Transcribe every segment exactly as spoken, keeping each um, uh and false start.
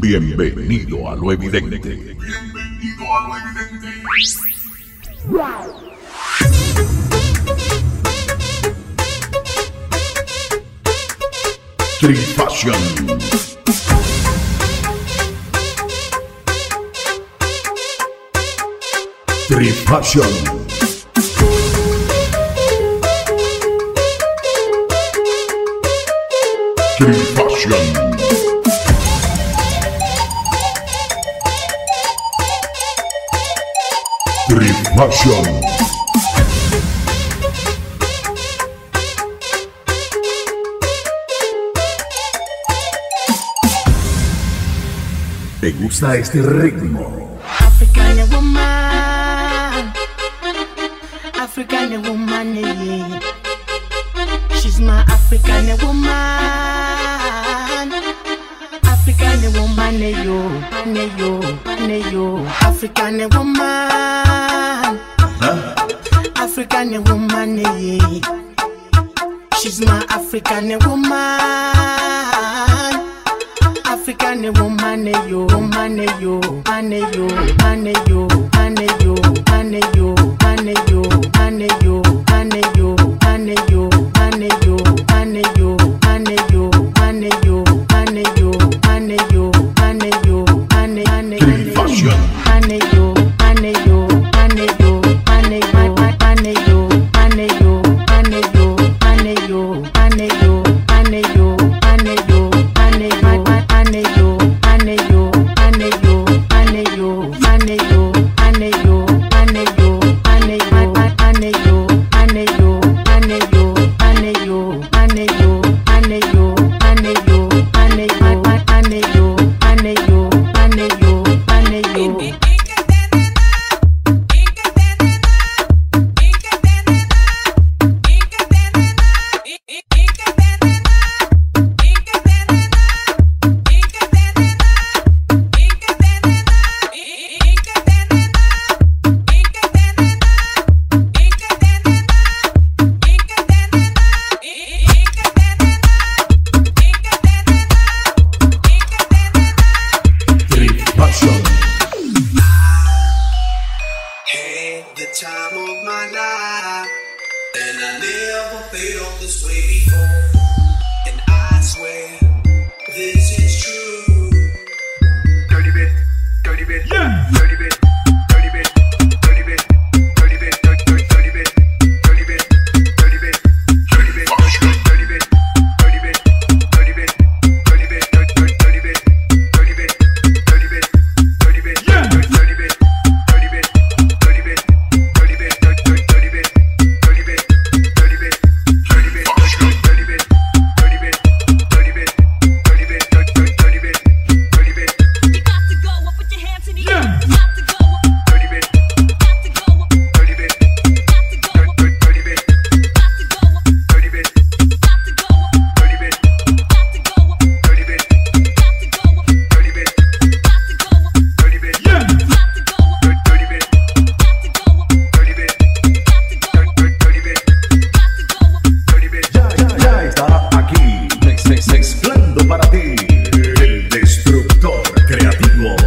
Bienvenido a lo evidente. Bienvenido a lo evidente. Trifashion. Trifashion. Trifashion. Trifashion. ¿Te gusta este ritmo? African woman, African woman, yeah. She's my African woman, African woman, yo, yo, yo, African woman, huh? African woman, yeah. She's my African woman. African woman, yo, woman, yo, man, yo, man, yo, man, yo, man, yo, man, yo, man, yo, man, yo, man, yo, man, yo, man, yo, man, yo, man, yo, man, yo, man, yo, man, yo, man, Trifashion. Man, yo, man, yo, man, yo, man, yo, man, yo, man, yo, man, yo, man, yo, man, yo, man, yo, man, yo, time of my life, and I never felt this way before, and I swear this is true. Dirty bit, dirty bit, yeah. Dirty bit, dirty bit, dirty bit, dirty bit, dirty bit, dirty bit, dirty bit, dirty bit, dirty bit, dirty bit, dirty bit, dirty bit, dirty bit, dirty bit, dirty bit, dirty bit, dirty bit, yeah. Dirty bit, dirty bit, dirty bit, dirty bit, dirty bit, dirty bit, dirty bit, dirty bit, dirty bit, dirty bit, dirty bit, dirty bit, dirty bit, dirty bit, dirty bit. You got to go up, put your hands in the air. You got to go up, Dirty bit, got to go up, dirty bit, got to go up, dirty bit, got to go up, dirty bit, got to go up, dirty bit, got to go up, dirty bit, got to go up, dirty bit, got to go up, dirty bit, got to go up, dirty bit, got to go up, dirty bit, got to go up, dirty bit, got to go up. dirty bit. Ya, ya, ya está aquí, mex, mex, mezclando para ti, el destructor creativo.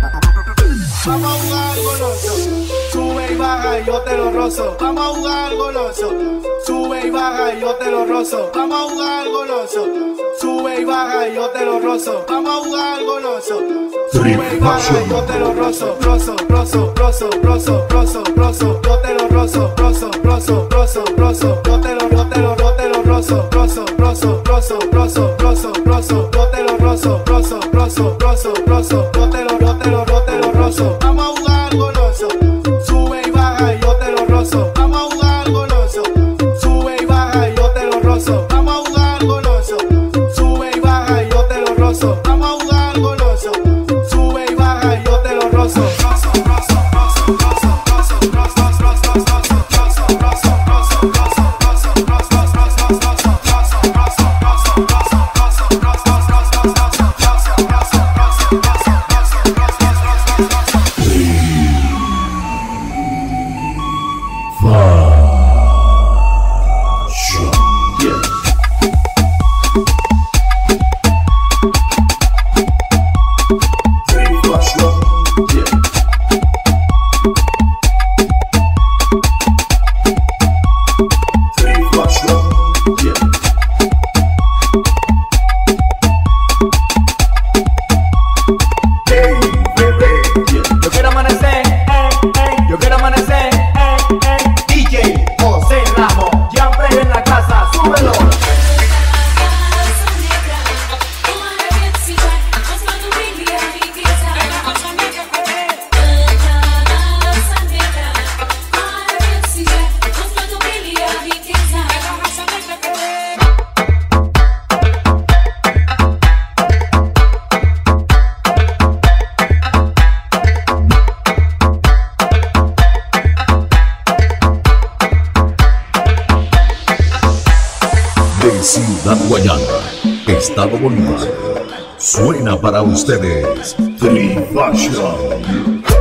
Vamos a jugar goloso, sube y baja y yo te lo rozo. Vamos a jugar goloso, sube y baja y yo te lo rozo. Vamos a jugar goloso, sube y baja y yo te lo rozo. Vamos a jugar goloso, sube y baja y yo te lo rozo. Rozo, rozo, rozo, rozo, rozo, rozo, yo te lo rozo. Rozo, rozo, rozo, rozo, yo te lo, yo te lo, yo te lo rozo. Rozo, rozo, rozo, rozo, rozo, rozo, yo te lo rozo. Rozo, rozo, rozo, rozo, yo te lo, yo te lo, yo te lo rozo. Vamos a jugar goloso, sube y baja y yo te lo rozo. Vamos a jugar goloso, sube y baja y yo te lo rozo. Vamos a jugar goloso, sube y baja y yo te lo rozo. Vamos a jugar goloso, sube y baja y yo te lo rozo. Rozo, rozo, rozo, rozo, rozo, rozo, rozo, rozo, rozo, rozo, rozo, rozo, rozo, rozo, rozo, Fashion. Yeah. Desde Ciudad Guayana, Estado Bolívar, suena para ustedes Trifashion.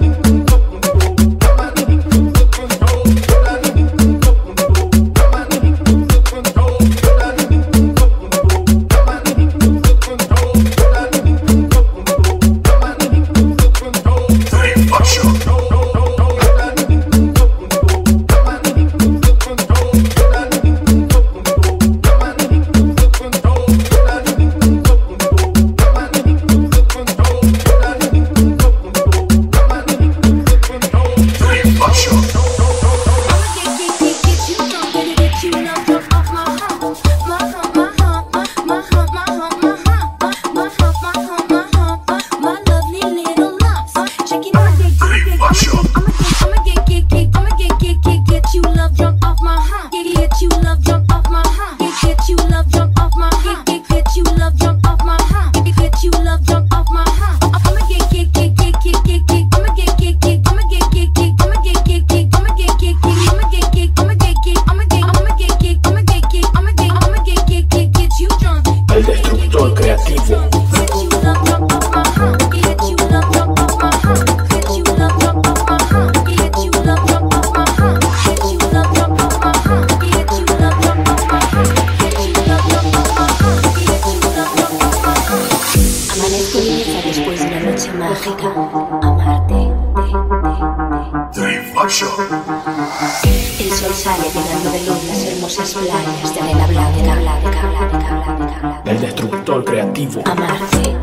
El sol sale llenando de luz las hermosas playas de arena blanca, blanca, blanca, blanca. El destructor creativo. Amarte.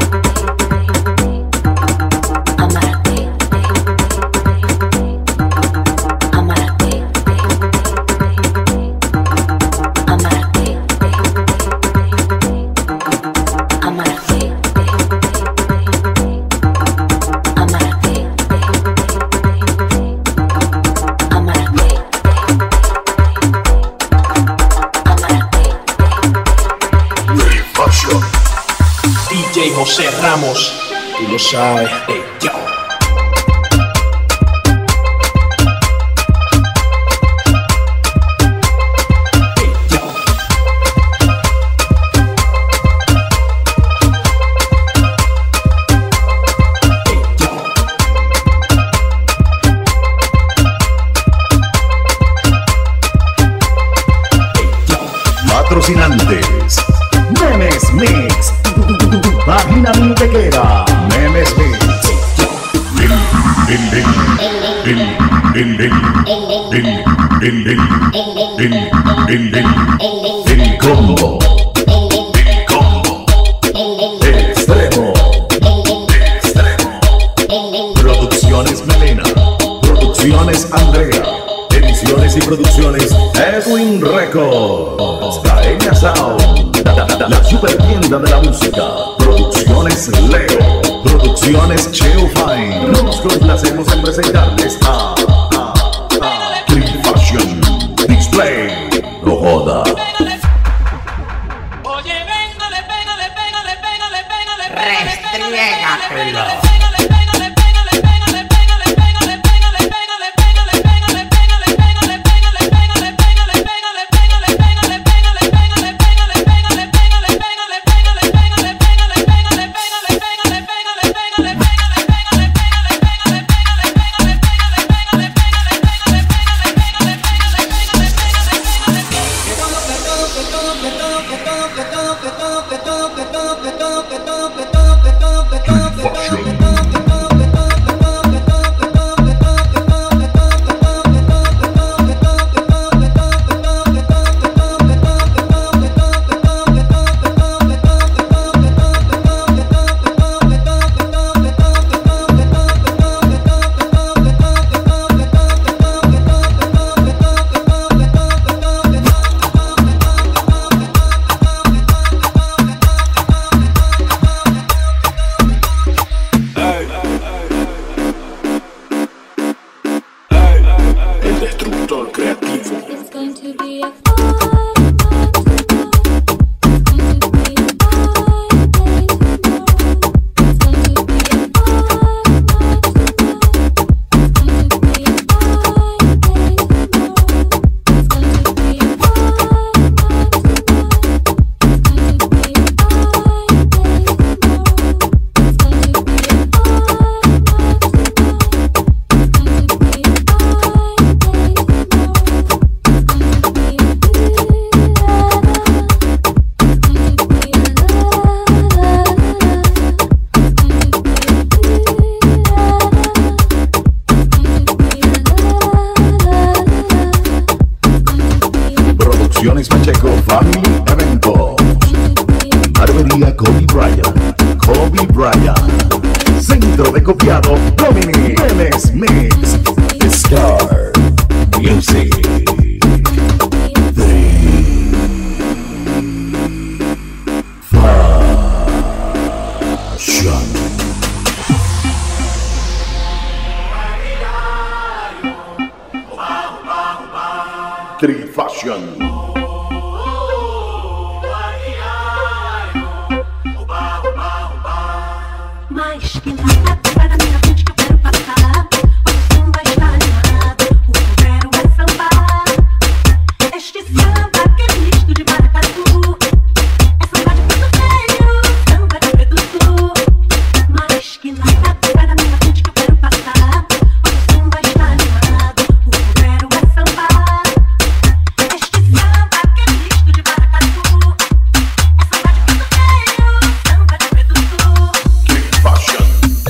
D J José Ramos, tú lo sabes, hey, yo. Patrocinantes: Memes Mix, Página Mintequera, Memes Mix, El, el, el, el, el, el, el, el, el, el, el combo, el combo, extremo, extremo, Producciones Melena, Producciones Andrea, Ediciones y Producciones Edwin Records, Caeña Sound, la super tienda de la música, Producciones Leo, Producciones Cheo Fine. Nos complacemos en presentarles a, a, a Trifashion Display. No joda. Oye, véngale, pégale, pégale, pégale, pégale, pégale, Restriégatelo. Pacheco Family Eventos. Barbería Kobe Bryant, Kobe Bryant. Centro de copiado Dominic Vélez Mix. Star Music. Three Fashion. Mas que nada vai na minha frente que eu quero passar. O samba está animado, o povo vai sambar. Este samba que é misto de maracatu. É samba de Porto Velho, samba de Preto Sul. Mas que nada vai na minha frente que eu quero passar. O samba está animado, o povo vai sambar. Este samba que é misto de maracatu. É samba de Porto Velho, samba de Preto Sul. Fashion.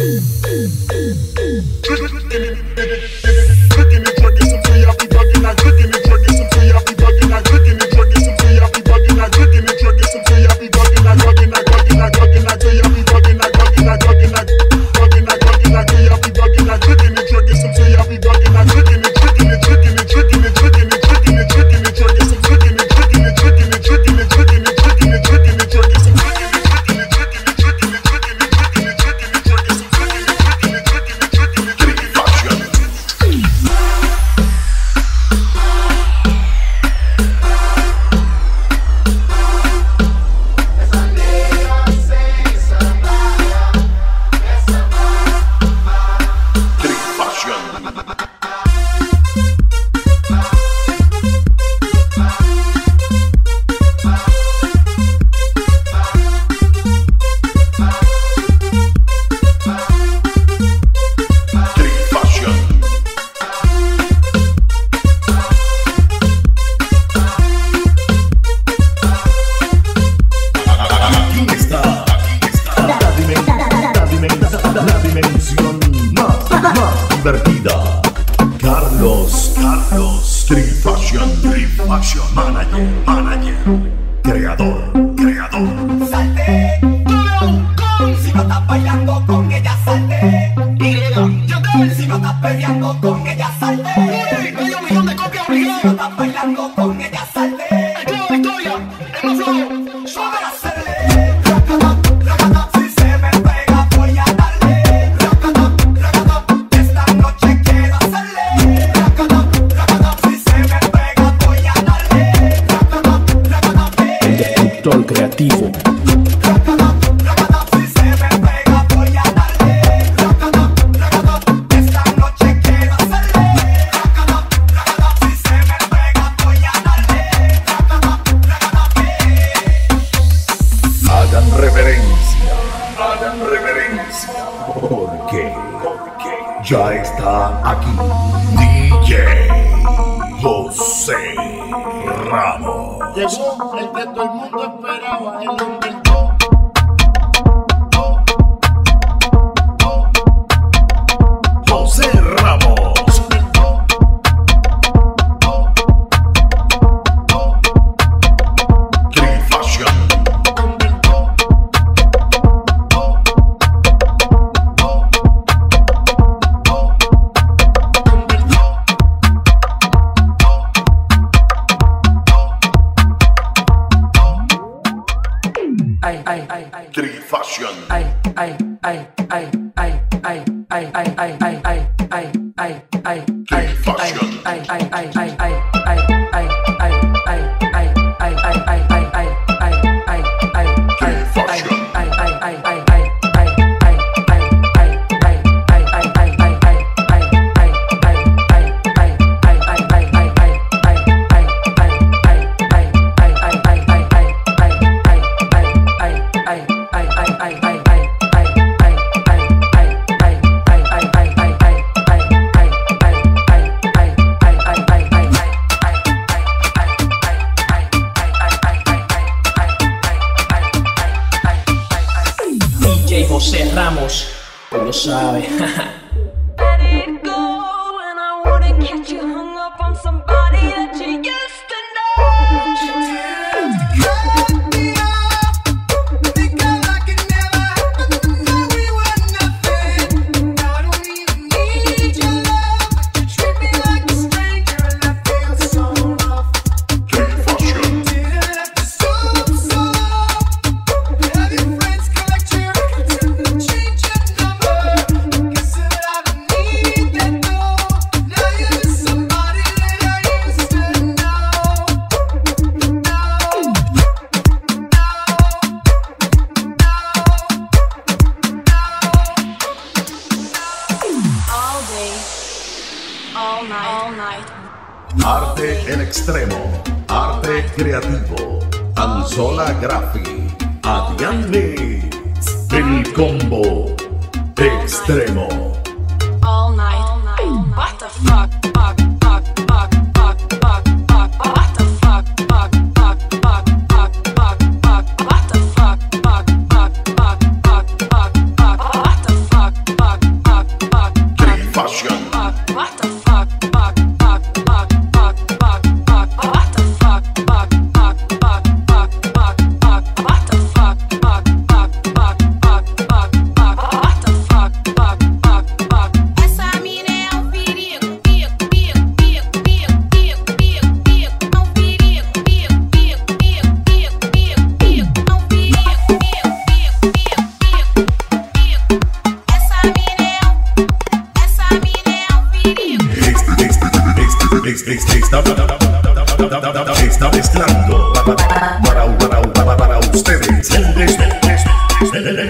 Carlos, Carlos, Three Fashion, Three Fashion, manager, manager, creador, creador. Salte, si no estás bailando con ella, salte. Si no estás peleando con ella, salte. Medio millón de copias obligado. Si no estás bailando con ella, salte. El club de Victoria, el más flojo, suave a hacerle. Si se me pega voy a darle. Esta noche quiero hacerle. Si se me pega voy a darle. El destructor creativo. Porque, porque ya está aquí D J José Ramos. Llegó el que todo el mundo esperaba, el hombre do, José Ramos. Three Fashion. Ay, ay, ay, ay. Three Fashion. Ay, ay, ay, ay, ay, ay, ay, ay, ay, ay, ay, ay, ay, ay, Three Fashion. ay, ay, ay, ay, ay, ay, ay, ay, ay, ay, ay, ay, ay, ay, ay, ay, ay, ay, Three Fashion. ay, ay, ay, ay, ay, ay, ay, ay, ay, ay, ay, ay, ay, ay, ay, ay, ay, José Ramos, tú lo sabes. Let it go, and I wouldn't catch you hung up on somebody that you used to know. el extremo, arte creativo, Anzola Graphic, Adrián Mix, el combo extremo. All night. All night. What the fuck? Fuck, fuck, fuck, fuck, fuck, fuck. What the fuck? Fuck, fuck, fuck, fuck, fuck, fuck. What the fuck? Fuck, fuck, fuck, fuck, fuck, fuck. What the fuck? Fuck, fuck, fuck, Tree Fashion. fuck. What the fuck? Fuck, fuck, fuck, fuck, fuck, fuck. What the fuck? Fuck, fuck, fuck, fuck, fuck, fuck. What the fuck? Fuck, fuck, fuck, fuck, fuck, fuck. What the fuck? Fuck, fuck, fuck. Essa mina é um perigo, perigo, perigo, perigo, perigo, perigo, perigo, perigo. É um perigo, perigo, perigo, perigo, perigo, perigo, perigo. É um perigo, perigo, perigo, perigo, perigo, perigo. Essa mina é um, essa mina é um perigo. Está mezclando para, para, para, para ustedes el, des- el, el,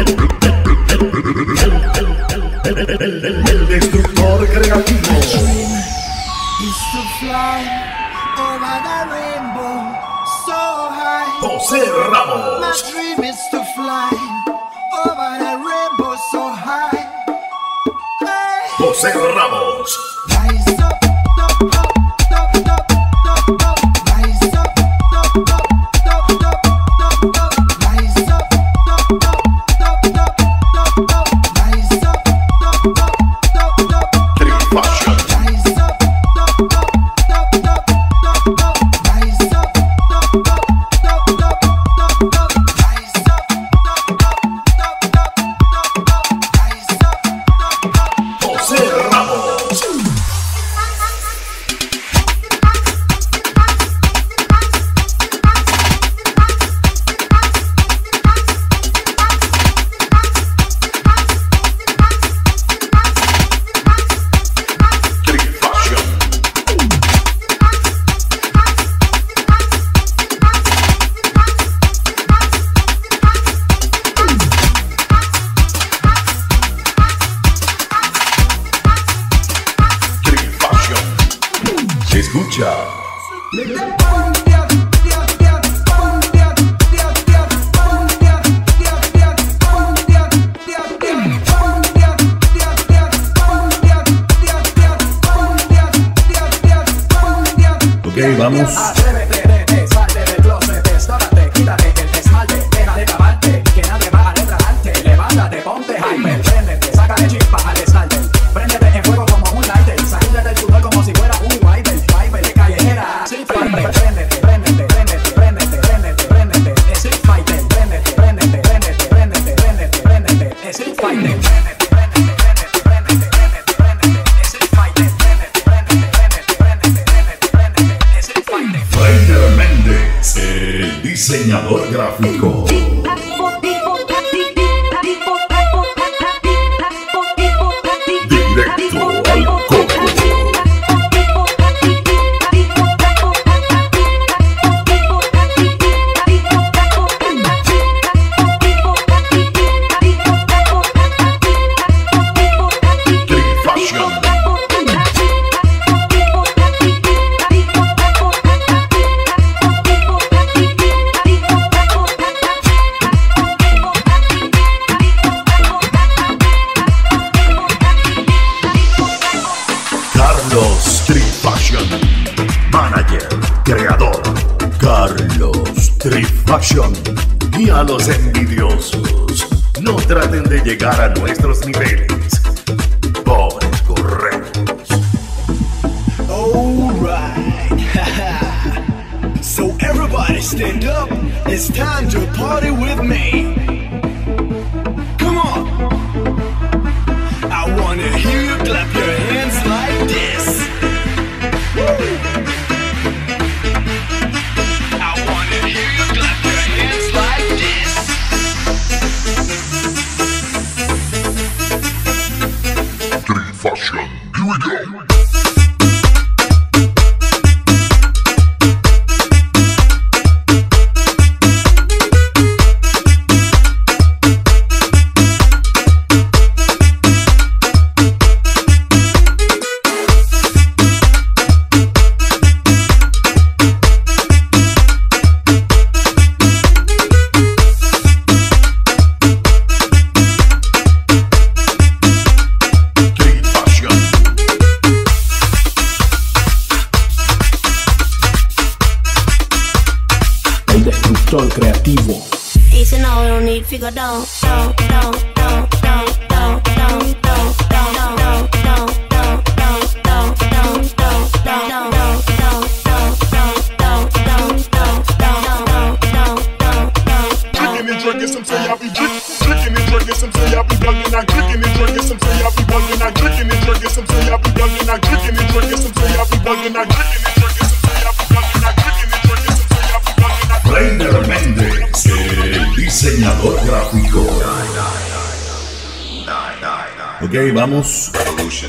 el, el, el destructor creativo. Is to fly over the rainbow so high. José My Ramos. dream is to fly over the rainbow so high. Hey. José Ramos. Rise up, up, up, up, up, up, up. Rise up, up, up, up, up, up, up. Rise up, up, up, up, up, up, up. Rise up, up, up, up, up. Tree Fashion. Rise up, up, up, up, up, up, up. Rise up, up, up, up, up, up, up. Rise up, up, up, up, up, up, up. Rise up, up, up. José Ramos. Tree Fashion. Tree Fashion. Escucha. Ok, vamos. Atrévete, vete, salte del closet, destápate, quítate el esmalte, deja de cavarte, que nadie va a retrasarte. Levántate, ponte hyper, préndete, sácale chispa al estante. Préndete en fuego como un lighter, sacúdete el sudor como si fuera un wiper, wiper de callejera. Street fighter, préndete, préndete, préndete, préndete, préndete, préndete. Street fighter, préndete, préndete, préndete, préndete, préndete, préndete. Street fighter, préndete, préndete, préndete, préndete, préndete, préndete. Street fighter, préndete, préndete, préndete, préndete, préndete, préndete. Street fighter. Rainer Méndez, el diseñador gráfico. Directo al coco. Tree Fashion. Carlos Tree Fashion. Manager, creador. Carlos Tree Fashion. Y a los envidiosos, no traten de llegar a nuestros niveles. Pobres correctos. Alright, so everybody stand up. It's time to party with me. Come on. I wanna hear you clap your hands like this. Woo. I wanna hear you clap your hands like this. Tree Fashion. Here we go. el destructor creativo. Easy now, we don't need figure down, down, down, down, down, down, down, down, down, down, down, down, down, down, down, down, Drinking and drinking, some say I be drink, drinking and drinking, some say I be bugging, I drinking and drinking, some say I be bugging, I drinking and drinking, some say I be bugging, I drinking and drinking, some say I be bugging, I drinking and drinking, some say I be bugging, I drinking and drinking, some say I be bugging. Raider Méndez, el diseñador gráfico. Ok, vamos. Revolution.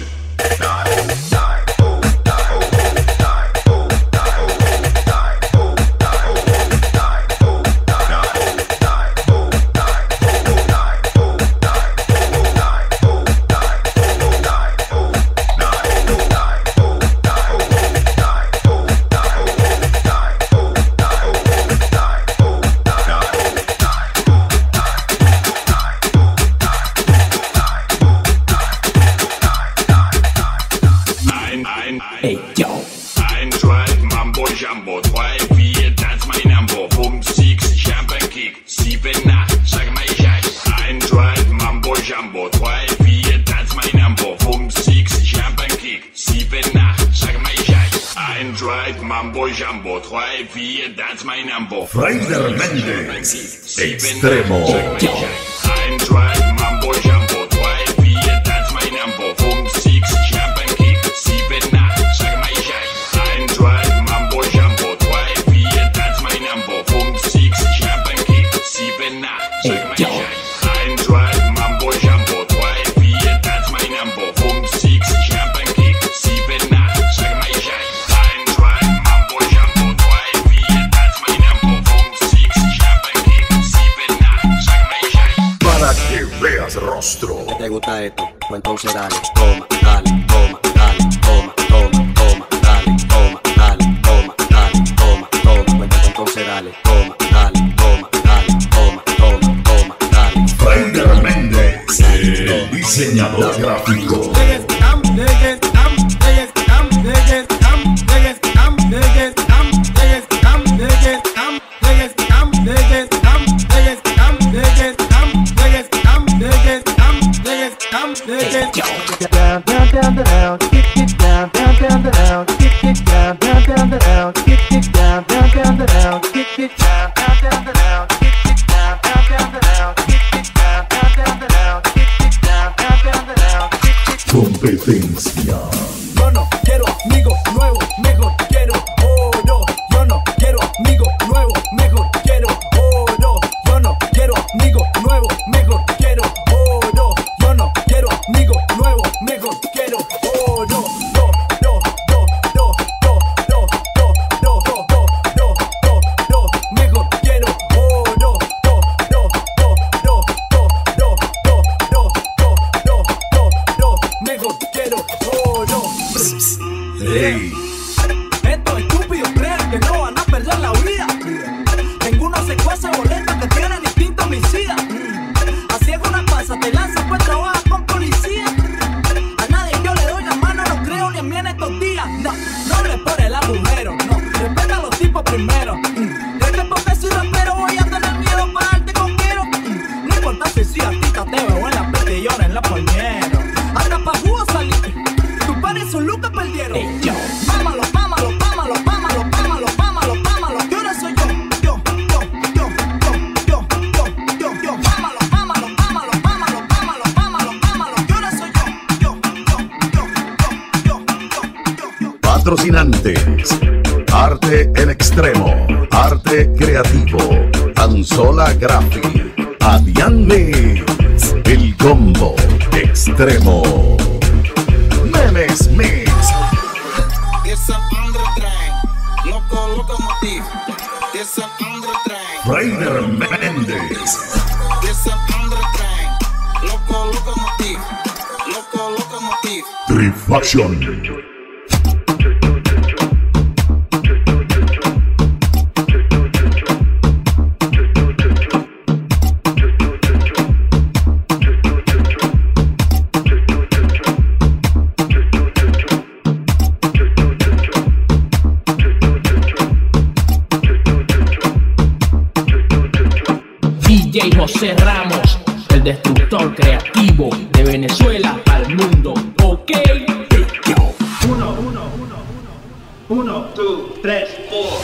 Hey, yo. Ein Drive, Mambo, Jumbo, drei, vier, tanz mein Ambo, fünf, sechs, Champagne Kick, sieben, acht, sag mal ich ein. Drive, Mambo, Jumbo, drei, vier, tanz mein Ambo, fünf, sechs, Champagne Kick, sieben, acht, sag mal ich ein. Drive, Mambo, Jumbo, drei, vier, tanz mein Ambo. Raider Méndez, extremo. Ein Drive, Mambo, Jumbo, drei, vier, tanz mein Ambo, fünf, sechs, Champagne Kick, sieben, acht, sag mal ich ein. Drive, Mambo, Jumbo, drei, vier, tanz mein Ambo, fünf, sechs, Champagne Kick, sieben, acht, sag mal ich ein. Drive, Mambo, Jumbo, drei, vier, tanz mein Ambo, fünf, sechs, Champagne Kick, sieben, acht, sag mal ich ein. Drive, Mambo, Jumbo, drei, vier, tanz mein Ambo, fünf, sechs, Champagne Kick, sieben, acht, sag mal ich ein. Para que veas rostro. ¿Te gusta esto? Pues entonces dale, toma, dale, toma, dale, toma, toma, toma, dale, toma, dale, toma, dale, toma, toma, pues entonces dale, toma, dale, toma, dale, toma, toma, toma, dale. Raider Méndez, el diseñador gráfico. Down, down, down, down, kick it down, down, down, down, kick it down, down, down, down, kick it down, down, down, down, kick it down, down, down, down, kick it down, down, down, down, kick it down, down, down, down, kick it down, down, down, down, kick it. Competencia. Yo no quiero amigo nuevo, mejor quiero oro. Yo no quiero amigo nuevo, mejor quiero oro. Yo no quiero amigo nuevo, mejor quiero oro. Yo no quiero amigo nuevo, mejor quiero oro. Do, do, do, do, do, do, do, do, do, do, do, do, mejor quiero oro. Do, do, do, do, do, do, do, do, do, do, do, mejor quiero oro. Hey. Estos estúpidos creen que no van a perder la vida. Tengo una secuencia boleta que tienen instinto homicida. Así es una pasa, te lanzas pues trabajas con policía. A nadie yo le doy la mano, no creo ni en mí en estos días. No, no le pone el agujero, no, respeta a los tipos primero. ¿Crees que porque soy rapero voy a tener miedo para darte con quiero? No importa si soy artista, te veo en la petillona, en la poñero. Hasta pa' jugo salir, tu padre y su Lucas perdieron. Hey, yo. Pámalo, pámalo, pámalo, pámalo, pámalo, pámalo, pámalo. Yo no soy yo, yo, yo, yo, yo, yo, yo, yo, yo. Pámalo, pámalo, pámalo, pámalo, pámalo, pámalo, pámalo. Yo no soy yo, yo, yo, yo, yo, yo, yo, yo. Patrocinantes. Arte en extremo. Arte creativo. Anzola Graphic. Adiane. El combo extremo. Memes Mix. It's an undertrain, loco locomotive. It's an undertrain. Raider Méndez. It's an undertrain, loco locomotive. Loco locomotive. Trifaction. J José Ramos, el destructor creativo de Venezuela al mundo. Ok. Uno, uno, uno, uno, dos, tres, four.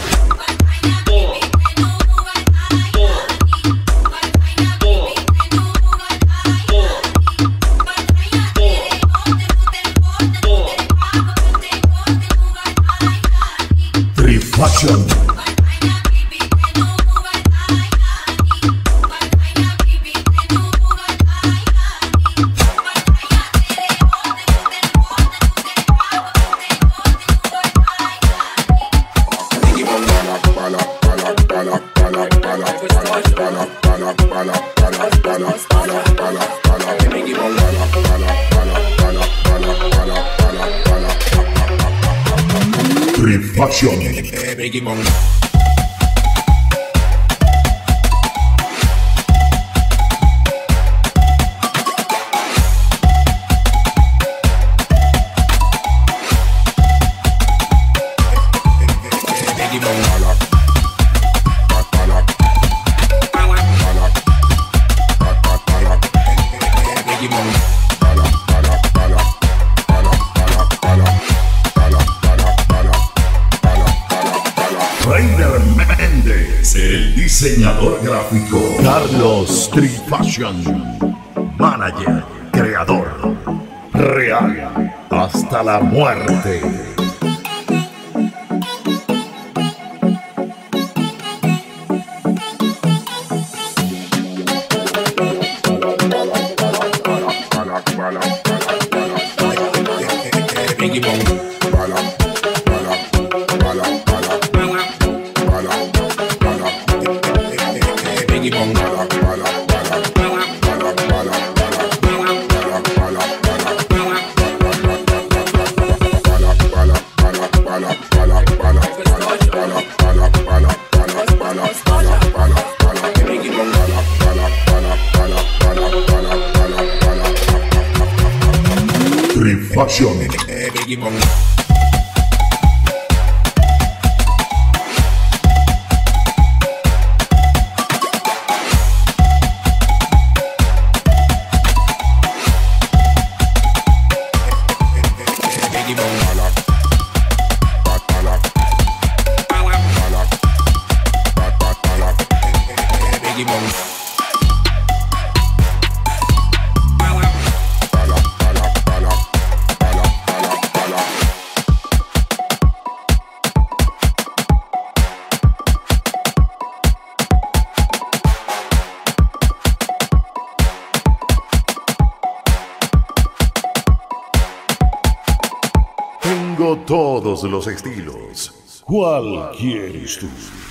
Fashion. Reiner Méndez, el diseñador gráfico. Carlos Street Fashion, manager, creador, real hasta la muerte. Fashion. Tengo todos los estilos. ¿Cuál quieres tú?